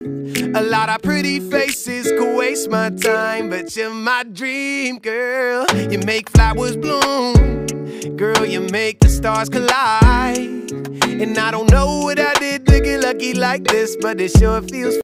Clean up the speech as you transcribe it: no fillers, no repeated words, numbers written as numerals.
A lot of pretty faces could waste my time, but you're my dream, girl. You make flowers bloom, girl, you make the stars collide. And I don't know what I did to get lucky like this, but it sure feels